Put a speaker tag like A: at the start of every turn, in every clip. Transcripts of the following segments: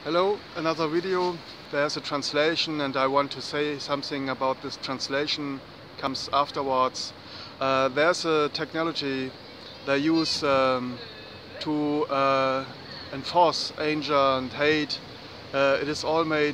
A: Hello, another video. There's a translation and I want to say something about this translation, comes afterwards. There's a technology they use to enforce anger and hate. It is all made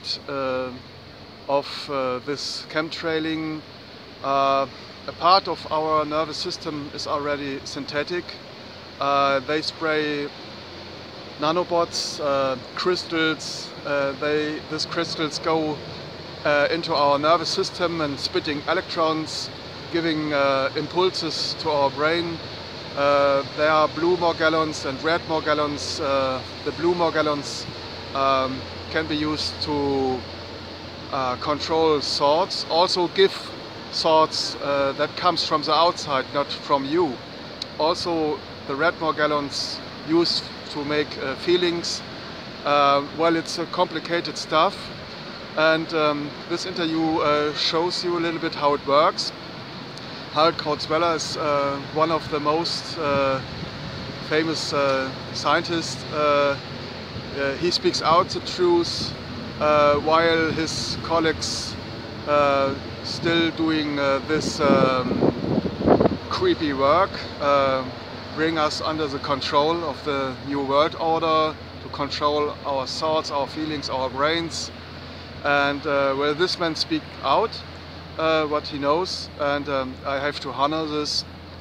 A: of this chemtrailing. A part of our nervous system is already synthetic. They spray nanobots, crystals. These crystals go into our nervous system and spitting electrons, giving impulses to our brain. There are blue Morgellons and red Morgellons. The blue Morgellons can be used to control thoughts, also give thoughts that comes from the outside, not from you. Also the red Morgellons used to make feelings. Well, it's a complicated stuff, and this interview shows you a little bit how it works. Harald Krauts-Vella is one of the most famous scientists. He speaks out the truth while his colleagues still doing this creepy work, bring us under the control of the New World Order, to control our thoughts, our feelings, our brains. And well, this man speaks out what he knows, and I have to honor this.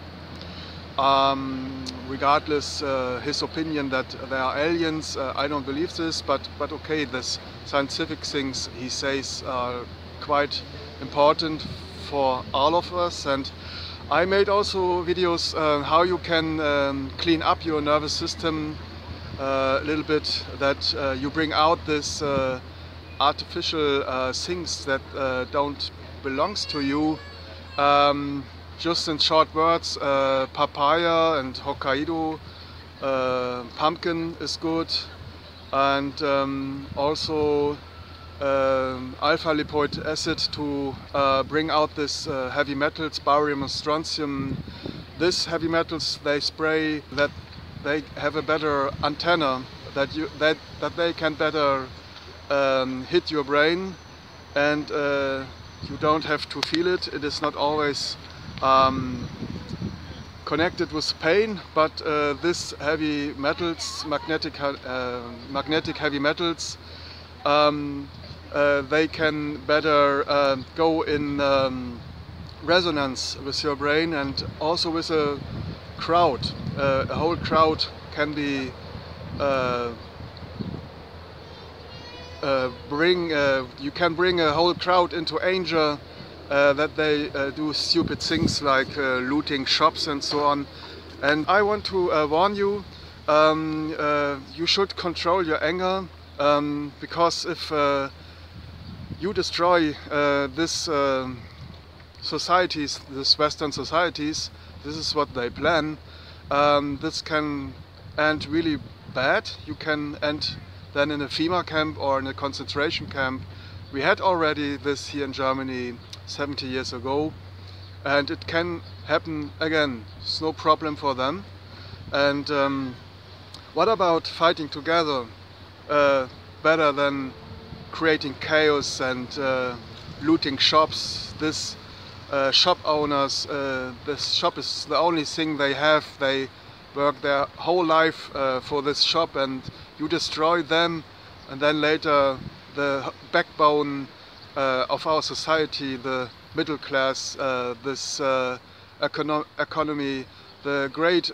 A: Regardless his opinion that there are aliens, I don't believe this, but okay, this scientific things he says are quite important for all of us. And I made also videos how you can clean up your nervous system a little bit, that you bring out this artificial things that don't belongs to you. Just in short words, papaya and Hokkaido, pumpkin is good, and also alpha-lipoic acid to bring out this heavy metals, barium and strontium. These heavy metals, they spray that they have a better antenna, that they can better hit your brain, and you don't have to feel it. It is not always connected with pain, but this heavy metals, magnetic heavy metals, they can better go in resonance with your brain, and also with a crowd. A whole crowd can be you can bring a whole crowd into anger, that they do stupid things like looting shops and so on. And I want to warn you, you should control your anger, because if you destroy this societies, this Western societies, this is what they plan, this can end really bad. You can end then in a FEMA camp or in a concentration camp. We had already this here in Germany 70 years ago, and it can happen again. It's no problem for them. And what about fighting together better than creating chaos and looting shops? This shop owners, this shop is the only thing they have. They work their whole life for this shop, and you destroy them, and then later the backbone of our society, the middle class, this economy, the great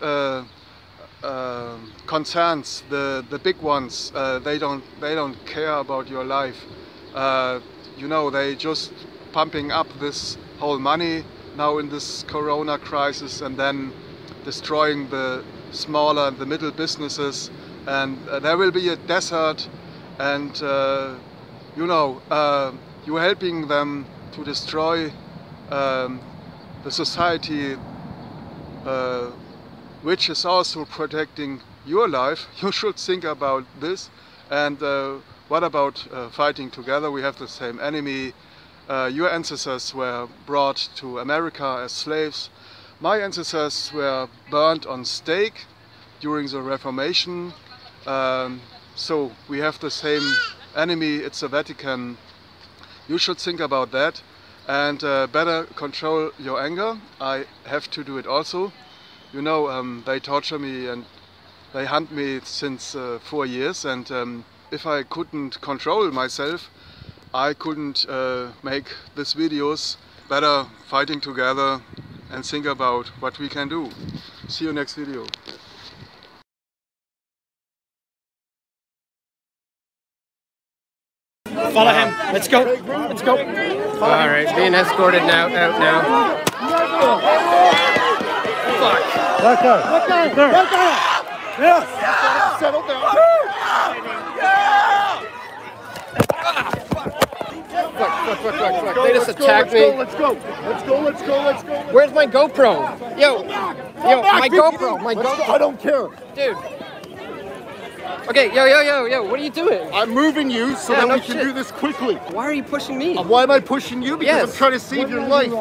A: concerns, the big ones, they don't care about your life. You know, they just pumping up this whole money now in this Corona crisis, and then destroying the smaller and the middle businesses, and there will be a desert, and you know, you're helping them to destroy the society, which is also protecting your life. You should think about this. And what about fighting together? We have the same enemy. Your ancestors were brought to America as slaves. My ancestors were burned on stake during the Reformation. so we have the same enemy, it's the Vatican. You should think about that and better control your anger. I have to do it also. You know, they torture me and they hunt me since 4 years, and if I couldn't control myself, I couldn't make these videos. Better fighting together and think about what we can do. See you next video.
B: Follow him. Let's go. Let's go. All right, being escorted now. Out now. Fuck.
C: That guy. That guy. Yes. Settle down.
B: Fuck. They just attacked me.
C: Let's go.
B: Where's my GoPro? Yo, my GoPro. My GoPro.
C: I don't care.
B: Dude. Okay, yo, what are you doing?
C: I'm moving you so
B: Yeah,
C: that
B: no
C: we can
B: shit.
C: do this quickly.
B: Why are you pushing me?
C: Why am I pushing you? Because
B: Yes.
C: I'm trying to save your life.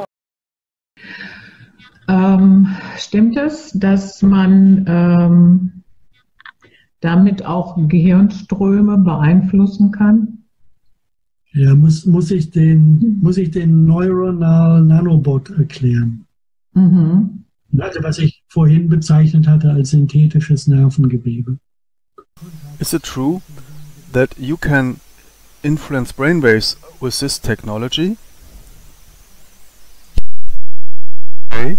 D: Stimmt es, dass man damit auch Gehirnströme beeinflussen kann?
E: Ja, muss ich den Neuronal Nanobot erklären.
D: Mhm.
E: Also was ich vorhin bezeichnet hatte als synthetisches Nervengewebe.
A: Is it true that you can influence brainwaves with this technology? Okay.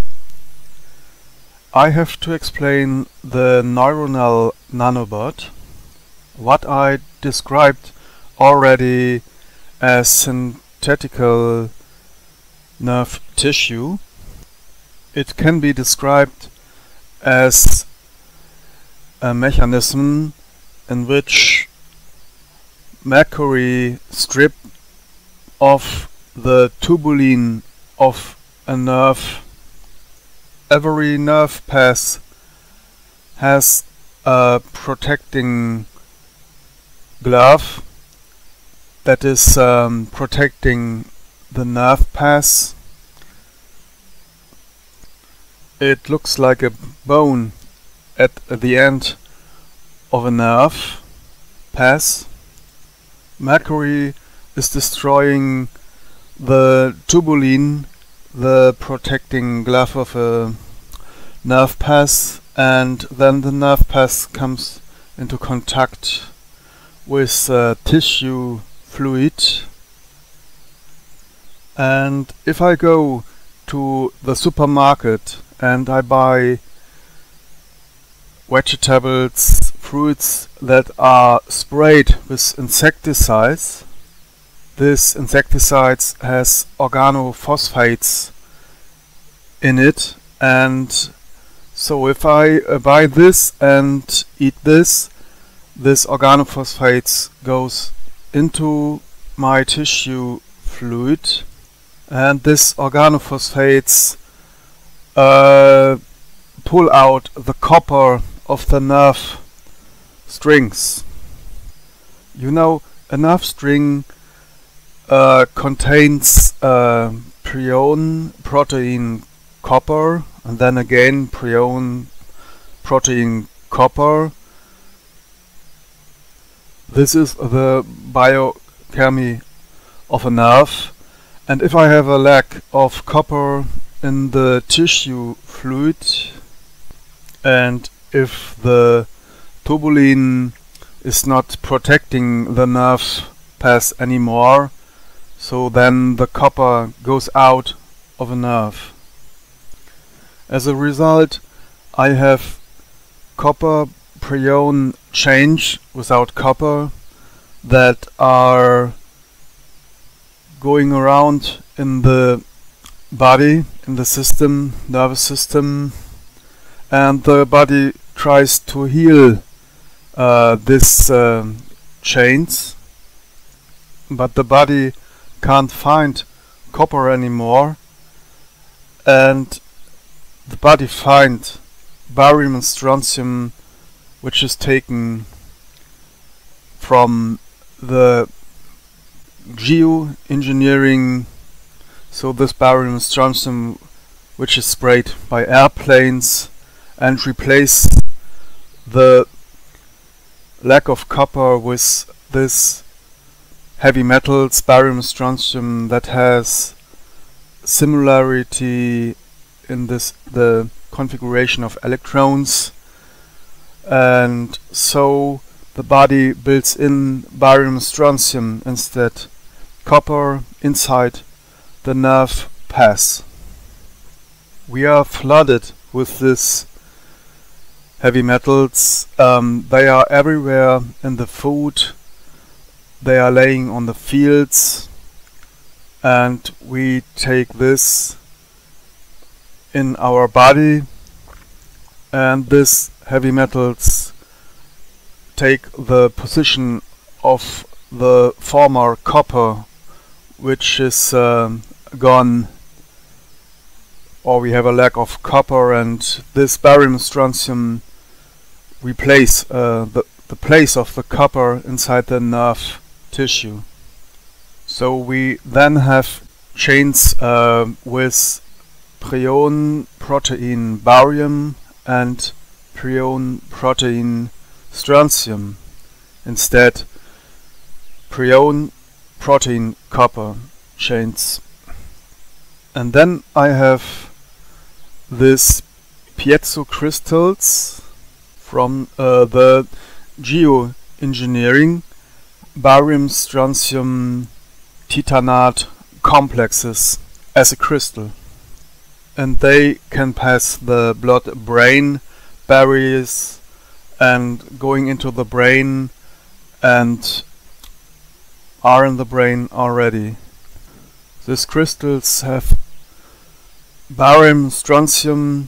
A: I have to explain the neuronal nanobot, what I described already as synthetical nerve tissue. It can be described as a mechanism in which mercury strip of the tubulin of a nerve. Every nerve path has a protecting glove that is protecting the nerve path. It looks like a bone at the end of a nerve path. Mercury is destroying the tubulin, the protecting glove of a nerve path, and then the nerve path comes into contact with tissue fluid. And if I go to the supermarket and I buy vegetables, fruits that are sprayed with insecticides, this insecticides has organophosphates in it, and so if I buy this and eat this organophosphates goes into my tissue fluid, and this organophosphates pull out the copper of the nerve strings. You know, a nerve string contains prion protein copper, and then again prion protein copper. This is the biochemistry of a nerve, and if I have a lack of copper in the tissue fluid, and if the tubulin is not protecting the nerve path anymore, so then the copper goes out of a nerve. As a result, I have copper prion change without copper that are going around in the body, in the system, nervous system, and the body tries to heal this chains, but the body can't find copper anymore, and the body finds barium and strontium, which is taken from the geoengineering. So this barium and strontium, which is sprayed by airplanes and replace the lack of copper with this heavy metals, barium, strontium, that has similarity in the configuration of electrons, and so the body builds in barium, strontium instead copper inside the nerve path. We are flooded with this heavy metals. They are everywhere in the food, they are laying on the fields, and we take this in our body, and this heavy metals take the position of the former copper, which is gone, or we have a lack of copper, and this barium strontium replace the place of the copper inside the nerve tissue. So we then have chains with prion protein barium and prion protein strontium instead prion protein copper chains. And then I have this piezo crystals from the geoengineering barium strontium titanate complexes as a crystal, and they can pass the blood-brain barriers and going into the brain and are in the brain already. These crystals have barium strontium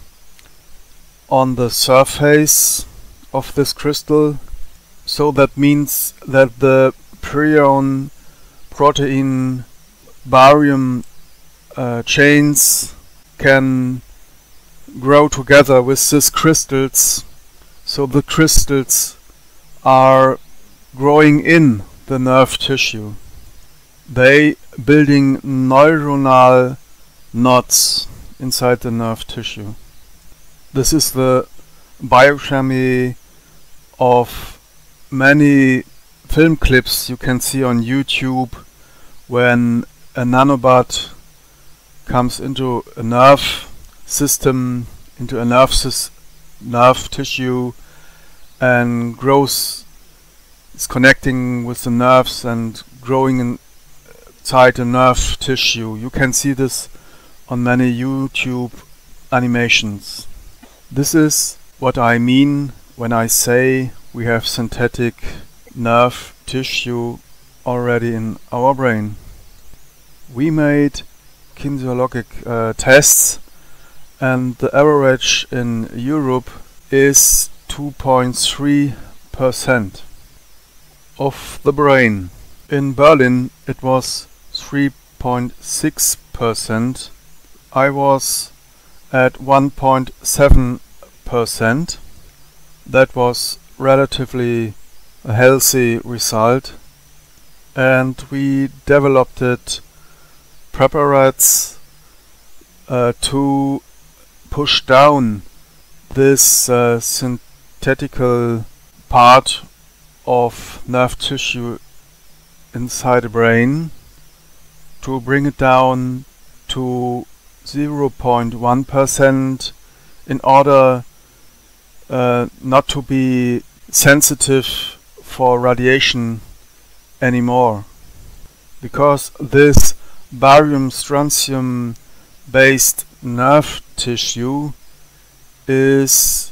A: on the surface of this crystal, so that means that the prion protein barium chains can grow together with these crystals, so the crystals are growing in the nerve tissue. They building neuronal knots inside the nerve tissue. This is the biochemistry of many film clips you can see on YouTube when a nanobot comes into a nerve system, into a nerve tissue, and grows, is connecting with the nerves and growing inside the nerve tissue. You can see this on many YouTube animations. This is what I mean when I say we have synthetic nerve tissue already in our brain. We made kinesiologic tests, and the average in Europe is 2.3% of the brain. In Berlin it was 3.6%. I was at 1.7%. That was relatively a healthy result, and we developed preparates to push down this synthetical part of nerve tissue inside the brain, to bring it down to 0.1% in order not to be sensitive for radiation anymore, because this barium strontium based nerve tissue is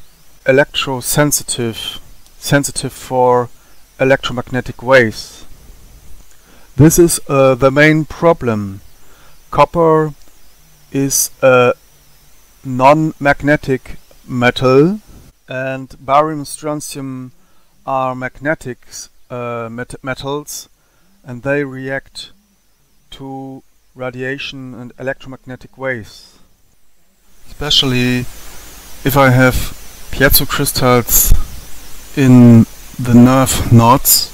A: sensitive for electromagnetic waves. This is the main problem. Copper is a non-magnetic metal, and barium strontium are magnetic metals, and they react to radiation and electromagnetic waves. Especially if I have piezo crystals in the nerve knots,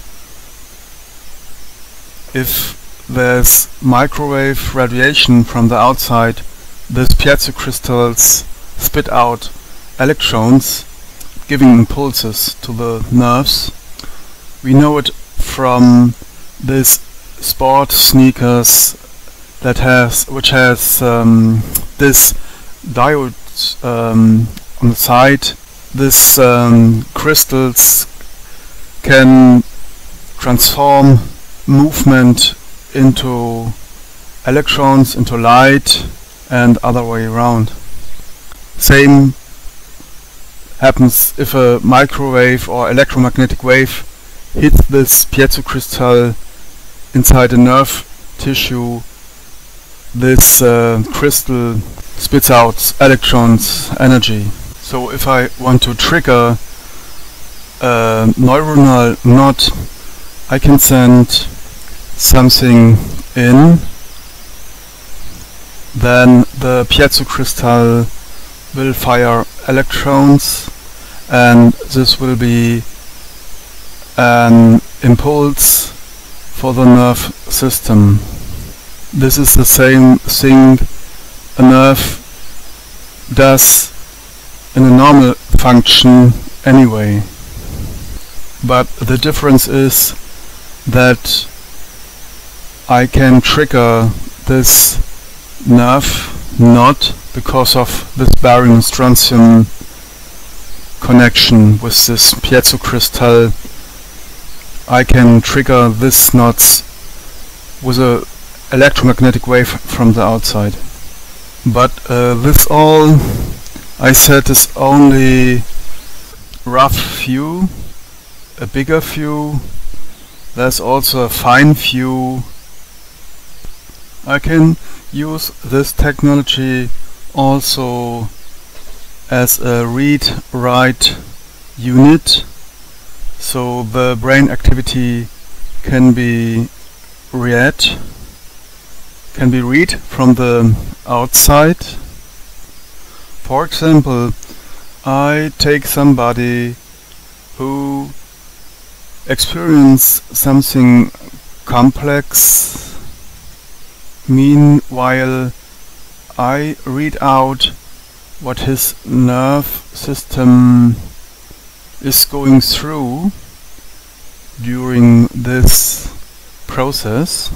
A: if there's microwave radiation from the outside, these piezo crystals spit out electrons, giving impulses to the nerves, We know it from this sport sneakers which has this diode on the side. This crystals can transform movement into electrons, into light, and other way around. Same happens if a microwave or electromagnetic wave hits this piezo crystal inside a nerve tissue. This crystal spits out electrons, energy. So if I want to trigger a neuronal knot, I can send something in, then the piezo crystal will fire electrons, and this will be an impulse for the nerve system. This is the same thing a nerve does in a normal function anyway. But the difference is that I can trigger this nerve knot because of this barium strontium connection with this piezo crystal. I can trigger this knots with a electromagnetic wave from the outside. But this all I said is only rough view, a bigger view. There's also a fine view. I can use this technology also as a read-write unit, so the brain activity can be read from the outside. For example, I take somebody who experiences something complex. Meanwhile, I read out what his nerve system is going through during this process.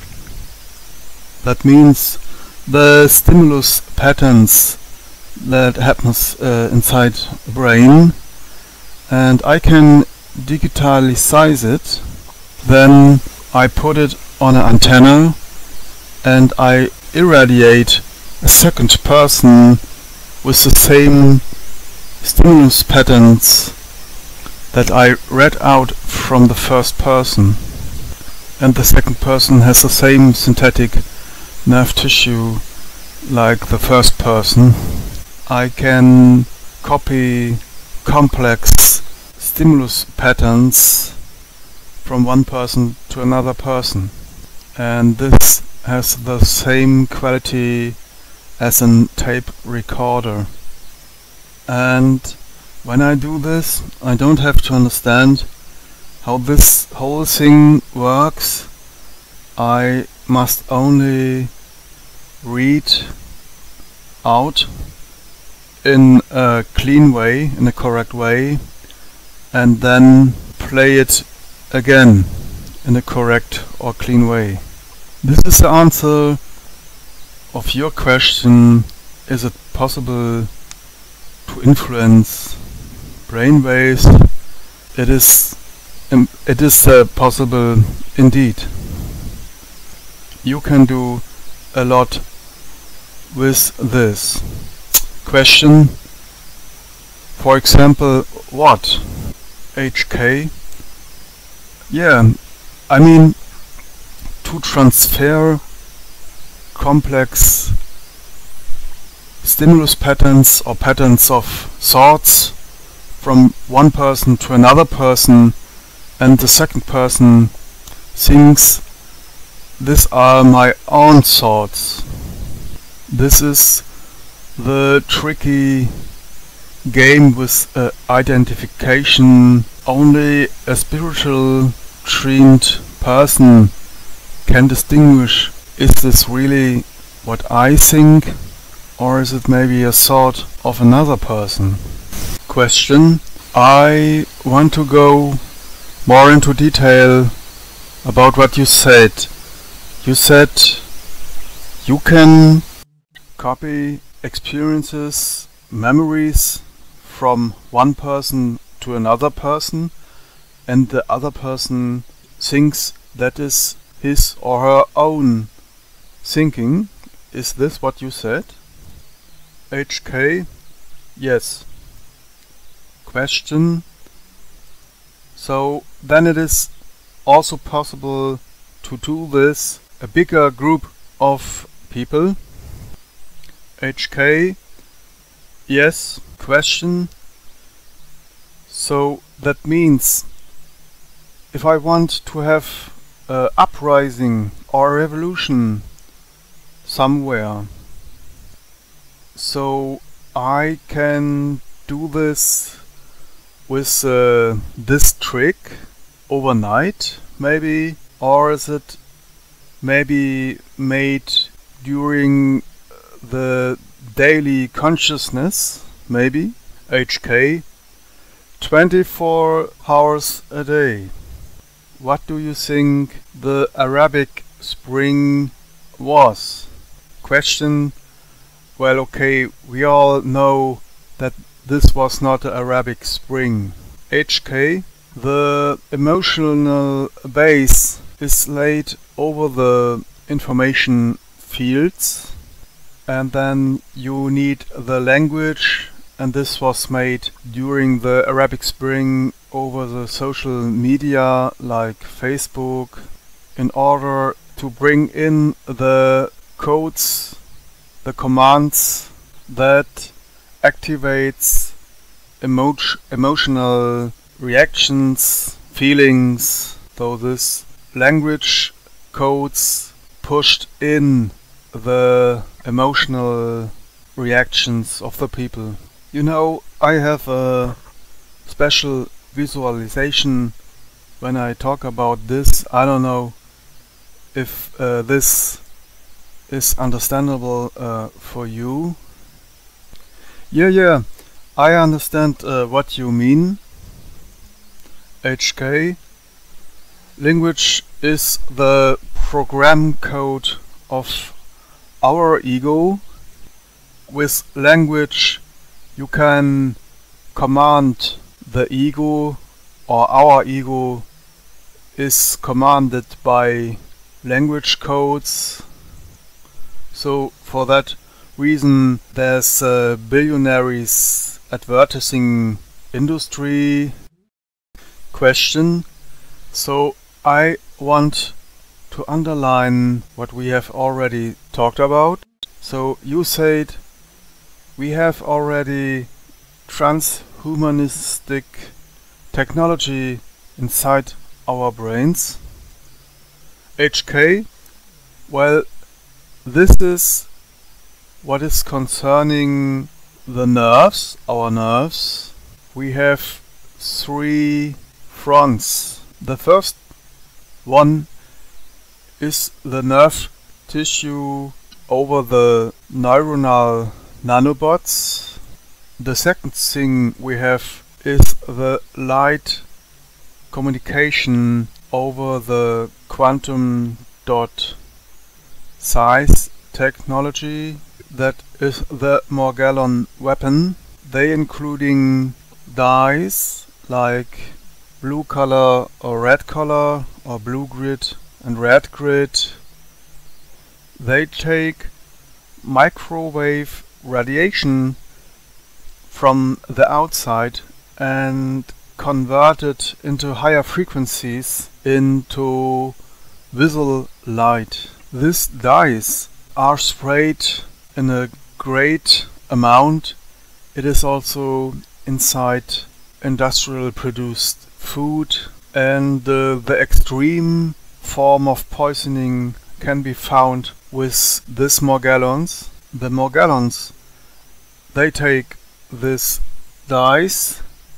A: That means the stimulus patterns that happens inside the brain, and I can digitalize it. Then I put it on an antenna and I irradiate a second person with the same stimulus patterns that I read out from the first person, and the second person has the same synthetic nerve tissue like the first person. I can copy complex stimulus patterns from one person to another person, and this has the same quality as a tape recorder. And when I do this, I don't have to understand how this whole thing works. I must only read out in a clean way, in a correct way, and then play it again in a correct or clean way. This is the answer of your question: is it possible to influence brainwaves? It is possible indeed. You can do a lot with this question. For example, what? HK? Yeah, I mean, to transfer complex stimulus patterns or patterns of thoughts from one person to another person, and the second person thinks these are my own thoughts. This is the tricky game with identification. Only a spiritual trained person can distinguish, is this really what I think, or is it maybe a thought of another person? Question: I want to go more into detail about what you said. You said you can copy experiences, memories from one person to another person, and the other person thinks that is his or her own thinking. Is this what you said? HK? Yes. Question. So then it is also possible to do this a bigger group of people. HK? Yes. Question. So that means if I want to have an uprising or a revolution somewhere, so I can do this with this trick overnight maybe, or is it maybe made during the daily consciousness maybe? HK? 24 hours a day. What do you think the Arabic Spring was? Question. Well, okay, we all know that this was not the Arabic Spring. HK. The emotional base is laid over the information fields, and then you need the language, and this was made during the Arabic Spring over the social media like Facebook, in order to bring in the codes, the commands that activates emotional reactions, feelings. So this language codes pushed in the emotional reactions of the people. You know, I have a special visualization when I talk about this. I don't know if this is understandable for you. Yeah, I understand what you mean. HK. Language is the program code of our ego. With language you can command the ego, or our ego is commanded by language codes. So for that reason there's a billionaires advertising industry. Question. So I want to underline what we have already talked about. So you said we have already transhumanistic technology inside our brains. HK. Well, this is what is concerning the nerves, our nerves. We have 3 fronts. The first one is the nerve tissue over the neuronal nanobots. The second thing we have is the light communication over the quantum dot size technology. That is the Morgellon weapon. They including dyes like blue color or red color, or blue grid and red grid. They take microwave radiation from the outside and convert it into higher frequencies into visual light. These dyes are sprayed in a great amount. It is also inside industrial produced food, and the extreme form of poisoning can be found with these Morgellons. The Morgellons, they take these dyes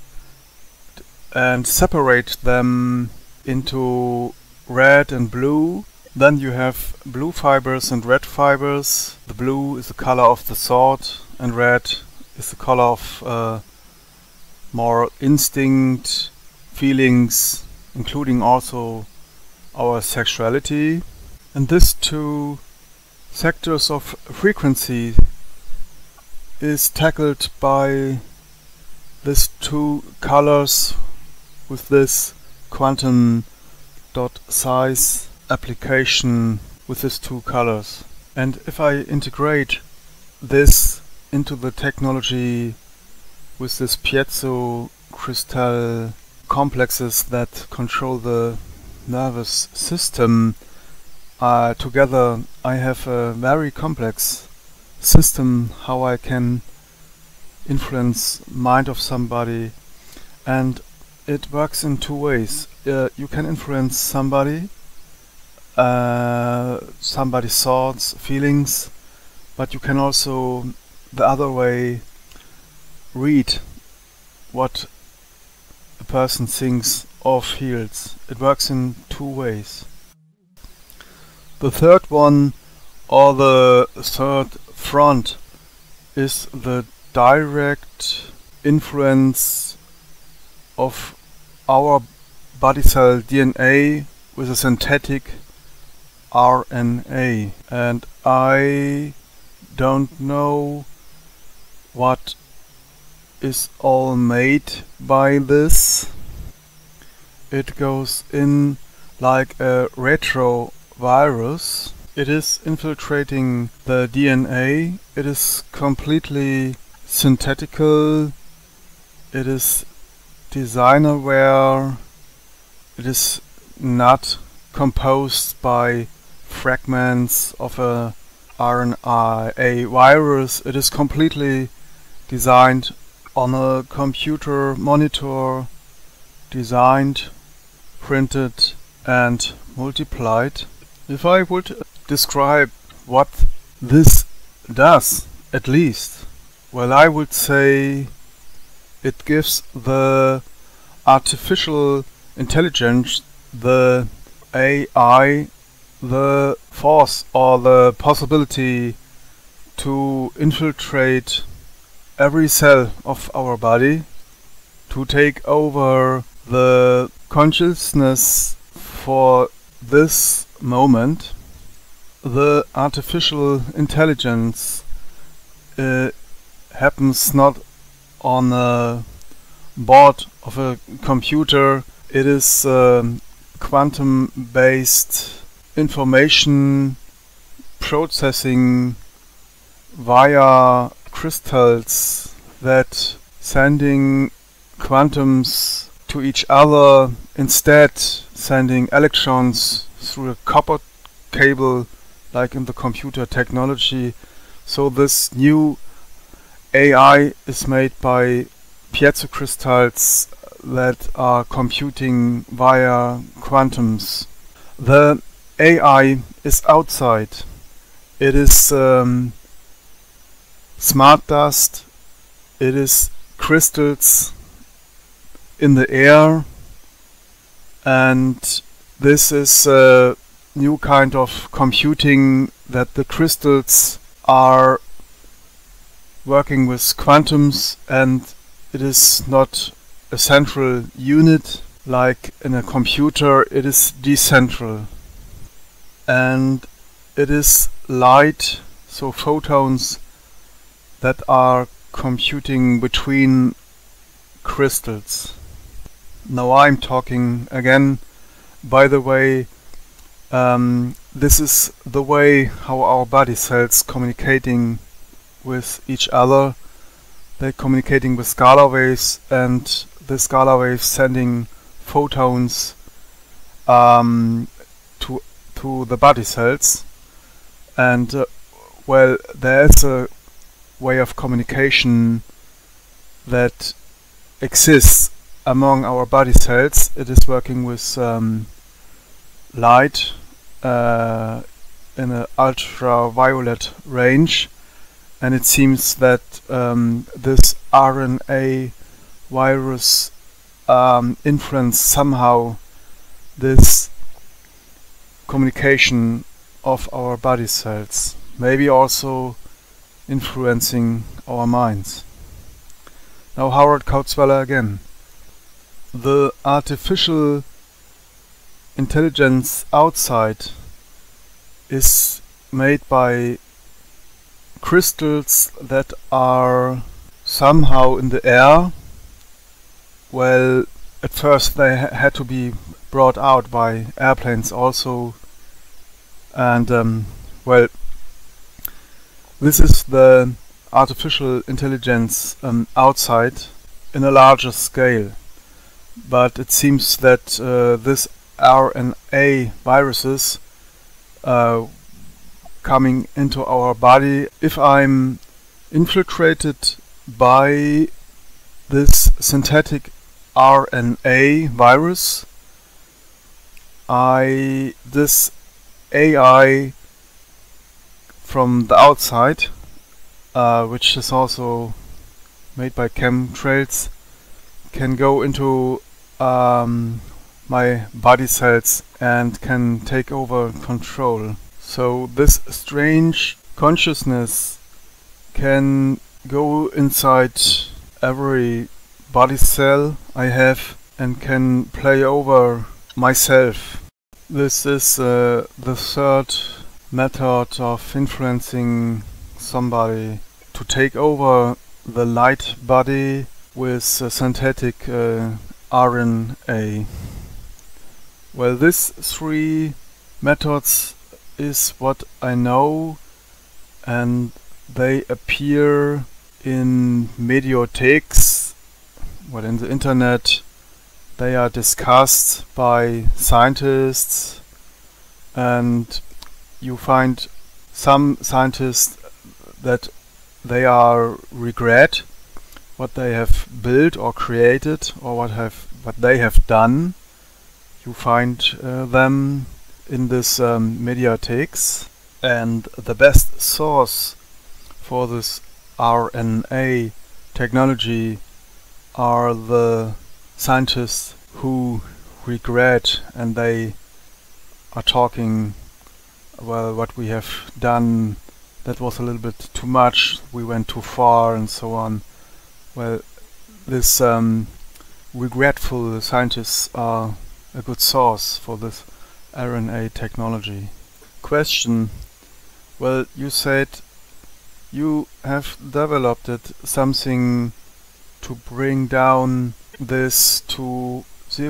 A: and separate them into red and blue. Then you have blue fibers and red fibers. The blue is the color of the thought, and red is the color of more instinct, feelings, including also our sexuality. And these two sectors of frequency is tackled by these two colors with this quantum dot size application with these two colors. And if I integrate this into the technology with this piezo crystal complexes that control the nervous system, together I have a very complex system how I can influence mind of somebody, and it works in two ways. You can influence somebody's thoughts, feelings, but you can also the other way read what a person thinks or feels. It works in two ways. The third one, or the third front, is the direct influence of our body cell DNA with a synthetic RNA. And I don't know what is all made by this. It goes in like a retrovirus. It is infiltrating the DNA. It is completely synthetical. It is designer-aware. It is not composed by fragments of a RNA virus. It is completely designed on a computer monitor, designed, printed and multiplied. If I would describe what this does, at least, well, I would say it gives the artificial intelligence, the AI, the force or the possibility to infiltrate every cell of our body, to take over the consciousness for this moment. The artificial intelligence happens not on a board of a computer. It is quantum-based information processing via crystals that sending quantums to each other, instead sending electrons through a copper cable like in the computer technology. So this new AI is made by piezo crystals that are computing via quantums. The AI is outside. It is smart dust. It is crystals in the air, and this is a new kind of computing that the crystals are working with quantums, and it is not a central unit like in a computer. It is decentral, and it is light, so photons that are computing between crystals. Now I'm talking again. By the way, this is the way how our body cells communicating with each other. They're communicating with scalar waves, and the scalar waves sending photons to the body cells. And well, there's a way of communication that exists among our body cells. It is working with light in an ultraviolet range, and it seems that this RNA virus influenced somehow this communication of our body cells, maybe also influencing our minds. Now Harald Kautzweiler again. The artificial intelligence outside is made by crystals that are somehow in the air. Well, at first they had to be brought out by airplanes also, and well, this is the artificial intelligence outside in a larger scale. But it seems that this RNA viruses coming into our body, if I'm infiltrated by this synthetic RNA virus, this AI from the outside, which is also made by chemtrails, can go into my body cells and can take over control. So this strange consciousness can go inside every body cell I have and can play over myself. This is the third method of influencing somebody, to take over the light body with synthetic RNA. Well, these three methods is what I know, and they appear in mediotheks. Well, in the internet they are discussed by scientists, and you find some scientists that they are regret what they have built or created, or what they have done. You find them in this mediotheks, and the best source for this RNA technology are the scientists who regret, and they are talking, well, what we have done, that was a little bit too much, we went too far, and so on. Well, this regretful scientists are a good source for this RNA technology. Question: well, you said you have developed something to bring down this to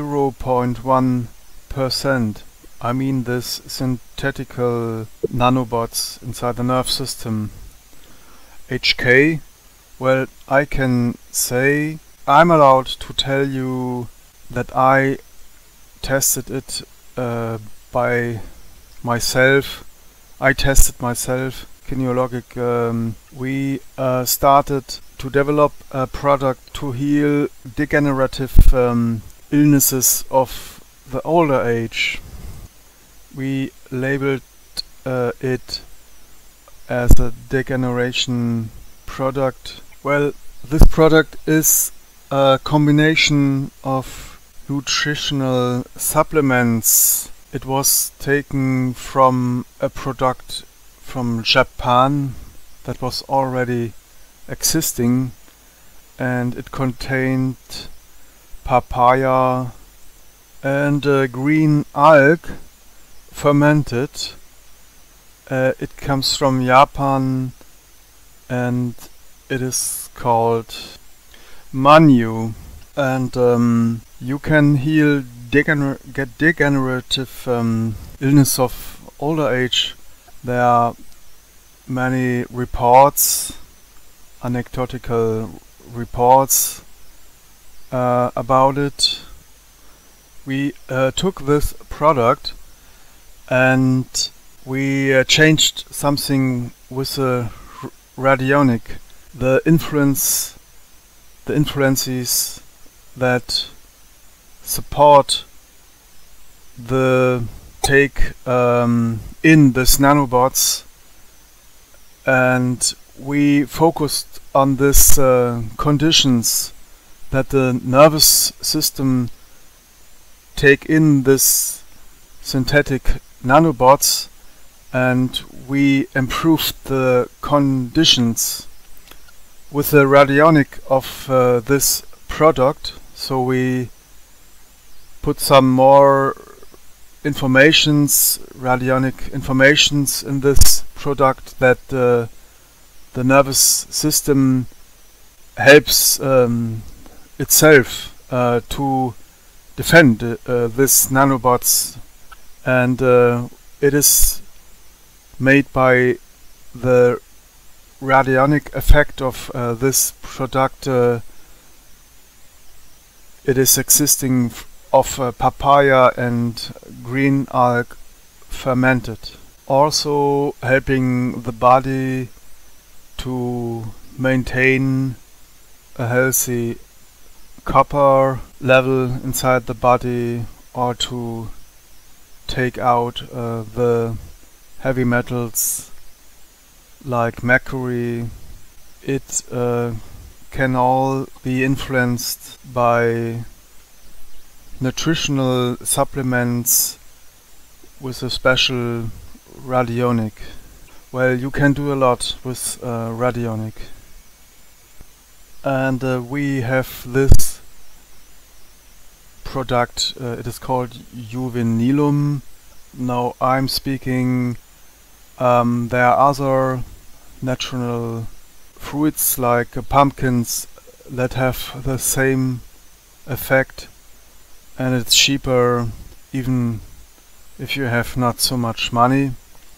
A: 0.1%. I mean this synthetical nanobots inside the nerve system, HK. Well, I can say I'm allowed to tell you that I tested it by myself. I tested myself. Kineologic. We started to develop a product to heal degenerative illnesses of the older age. We labeled it as a degeneration product. Well, this product is a combination of nutritional supplements. It was taken from a product from Japan that was already existing, and it contained papaya and green algae fermented. It comes from Japan, and it is called Manu, and you can heal get degenerative illness of older age. There are many reports, anecdotal reports about it. We took this product and we changed something with the radionic. The influences that support the take in this nanobots, and we focused on this conditions that the nervous system take in this synthetic nanobots, and we improved the conditions with the radionic of this product. So we put some more radionic informations in this product that the nervous system helps itself to defend these nanobots, and it is made by the radionic effect of this product. It is existing of papaya and green algae fermented, also helping the body to maintain a healthy copper level inside the body, or to take out the heavy metals like mercury. It can all be influenced by nutritional supplements with a special radionic. Well, you can do a lot with radionic. And we have this product, it is called Juvenilum. Now I'm speaking, there are other natural fruits like pumpkins that have the same effect, and it's cheaper even if you have not so much money.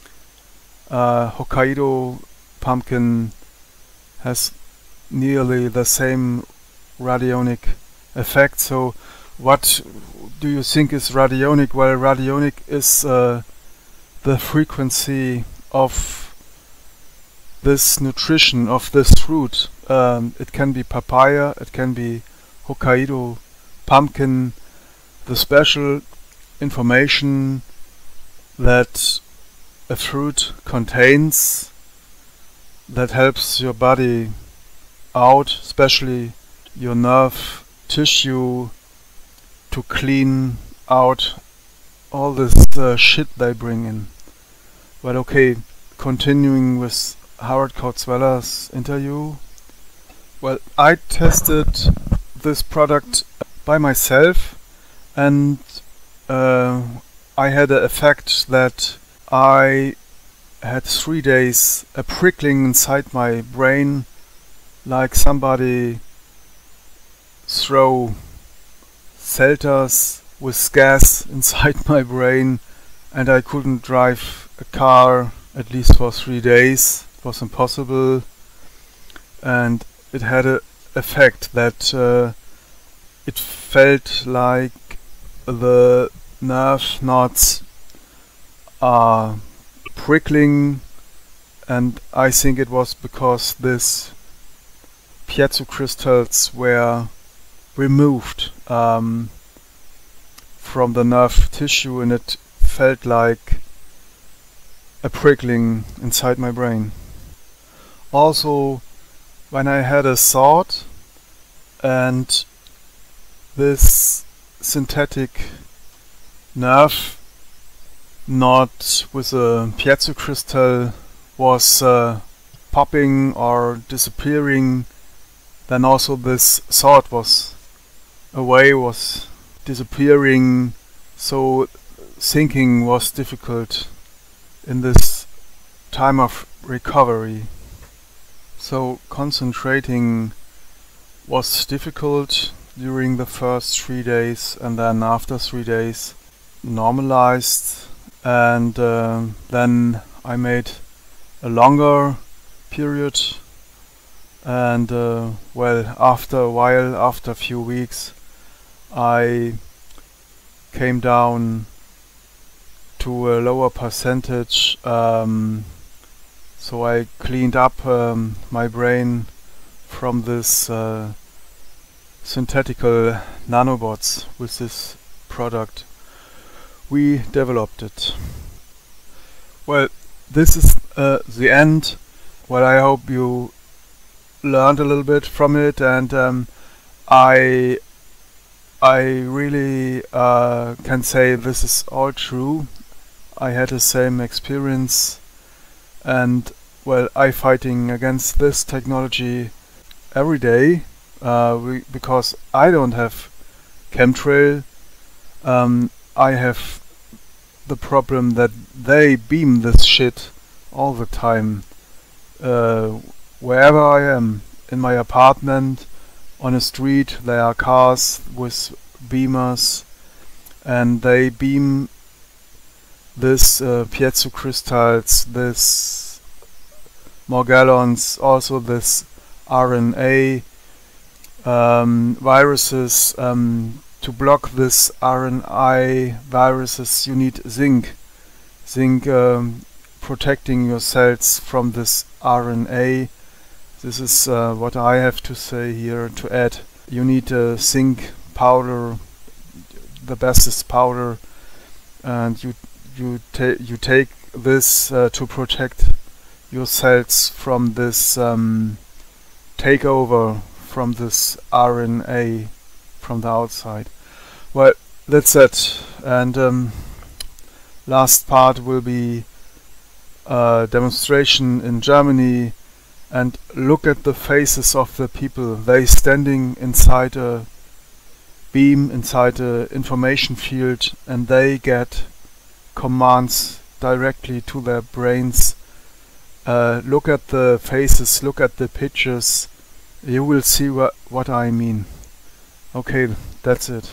A: Hokkaido pumpkin has nearly the same radionic effect. So what do you think is radionic? Well, radionic is the frequency of this nutrition of this fruit. It can be papaya, it can be Hokkaido pumpkin. The special information that a fruit contains that helps your body out, especially your nerve tissue, to clean out all this shit they bring in. But okay, continuing with Harald Kautzweller's interview. Well, I tested this product by myself, and I had an effect that I had 3 days a prickling inside my brain, like somebody throw selters with gas inside my brain, and I couldn't drive a car at least for 3 days. It was impossible, and it had an effect that it felt like the nerve knots are prickling, and I think it was because these piezo crystals were removed from the nerve tissue, and it felt like a prickling inside my brain. Also, when I had a thought, and this synthetic nerve knot with a piezo crystal was popping or disappearing, then also this thought was away, was disappearing, so thinking was difficult in this time of recovery. So concentrating was difficult during the first 3 days, and then after 3 days normalized, and then I made a longer period, and well, after a while, after a few weeks, I came down to a lower percentage, so I cleaned up my brain from this synthetical nanobots with this product. We developed it. Well, this is the end. Well, I hope you learned a little bit from it, and I really can say this is all true. I had the same experience, and well, I fighting against this technology every day because I don't have chemtrail. I have the problem that they beam this shit all the time. Wherever I am, in my apartment, on a street, there are cars with beamers, and they beam this piezo crystals, this Morgellons, also this RNA viruses. To block this RNA viruses, you need zinc. Zinc protecting your cells from this RNA. This is what I have to say here to add. You need a zinc powder. The best is powder, and you take this to protect your cells from this takeover from this RNA from the outside. Well, that's it. And last part will be a demonstration in Germany. And look at the faces of the people. They standing inside a beam, inside a information field, and they get commands directly to their brains. Look at the faces, look at the pictures. You will see what I mean. Okay, that's it.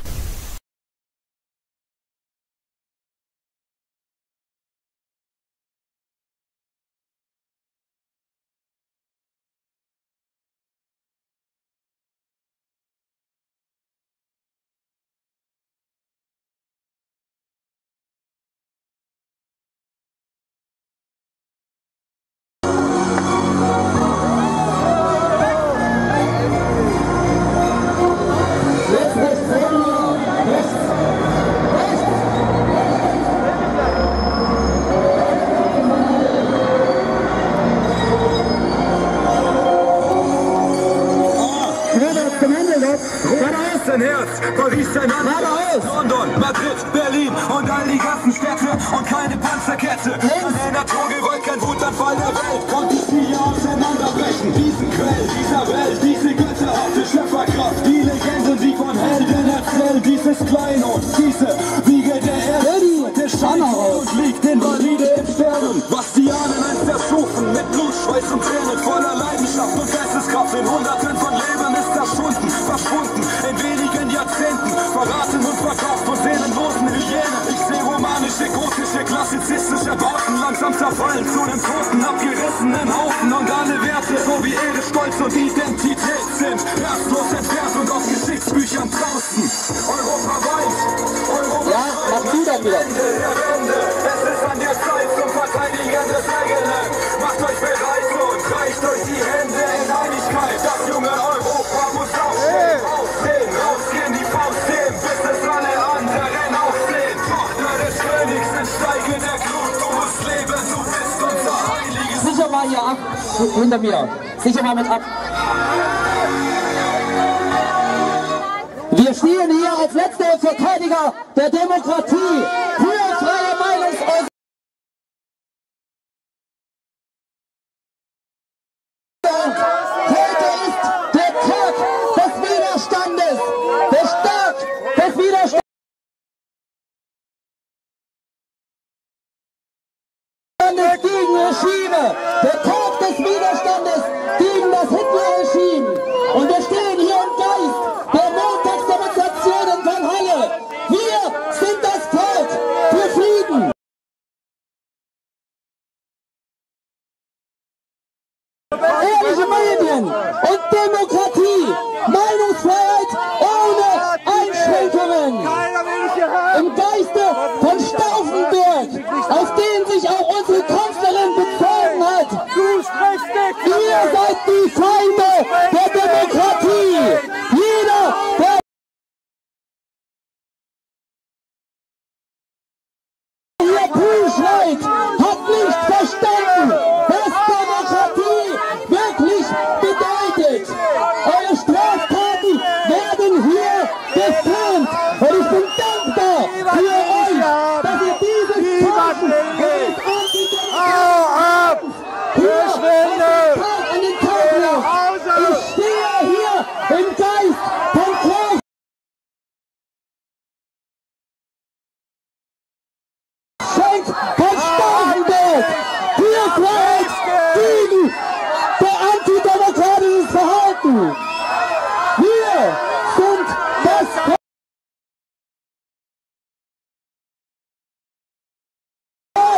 F: Paris, London, Madrid, Berlin und all die ganzen Städte und keine Panzerkette. Keine Naturgewalt, kein Wutanfall der Welt konnte sie auseinanderbrechen. Diesen Quell dieser Welt, diese götterhafte Schöpferkraft, die Legenden, die von Helden erzählen, dieses Kleinod, diese Wiege der Erde, der Scheinhaus liegt Invalide in Sternen. Was die Ahnen einst erschufen, mit Blut, Schweiß und Tränen, voller Leidenschaft und Geisteskraft, in Hunderten von Leben ist erschunden, verschwunden, in wenigen Jahrzehnten, verraten und verkauft von seelenlosen Hyänen. Ich sehe romanische, gotische, klassizistische Bauten langsam zerfallen zu den toten, abgerissenen Haufen, und alle Werte, so wie Ehre, Stolz und Identität sind rastlos entfernt und aus Geschichtsbüchern draußen. Europaweit,
B: Ja, mach du dann wieder.
F: es ist an der Zeit zum Verteidigen des eigenen. Macht euch bereit und reicht euch die Hände in Einigkeit. Das junge Europa muss aufstehen, aufstehen, rausgehen, die Faust heben, bis es alle anderen aufsehen. Tochter des Königs, entsteige der Glut, du musst leben, du bist unser heiliges.
B: Sicher mal hier ab, hinter mir. Sicher mal mit ab. Wir stehen hier als letzte Verteidiger der Demokratie für freie Meinungsäußerung. Heute ist der Tag des Widerstandes, der Tag des Widerstandes gegen Regime, der Tag des Widerstandes gegen das Hitler-Regime. Und wir stehen hier im Geist der Montagsdemonstrationen von Halle. Wir sind das Volk für Frieden. Ehrliche Medien und Demokratie, Meinungsfreiheit ohne Einschränkungen. Im Geiste von Stauffenberg, auf den sich auch unsere Kanzlerin bezogen hat. Ihr seid die Feinde der Demokratie. Jeder, der hier Puh schreit, hat nicht verstanden, was Demokratie wirklich bedeutet. Eure Straftaten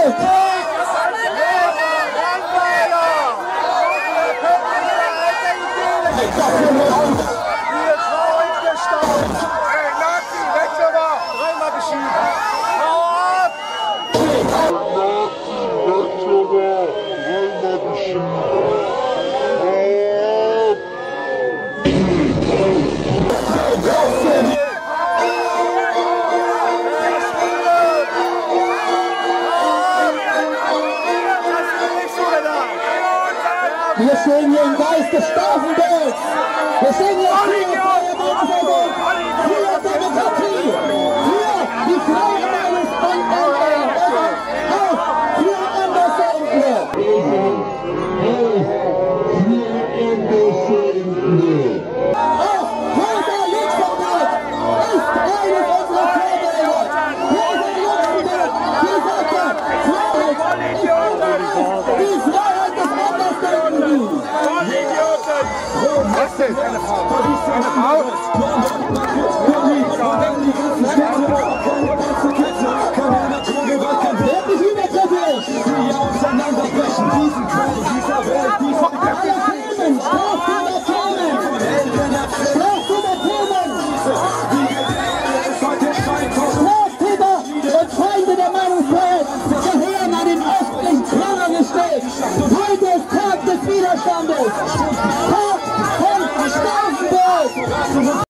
B: Wir stehen hier im Geist des Stauffenbergs. Wir stehen hier für Demokratie, für die freie Meinungsfreiheit und auch für Andersdenkende. Auch Rosa Luxemburg ist eines unserer Vorbilder. Rosa Luxemburg, die sagte, Freiheit ist die Freiheit des Andersdenkenden.
C: Was denn? Eine Frau.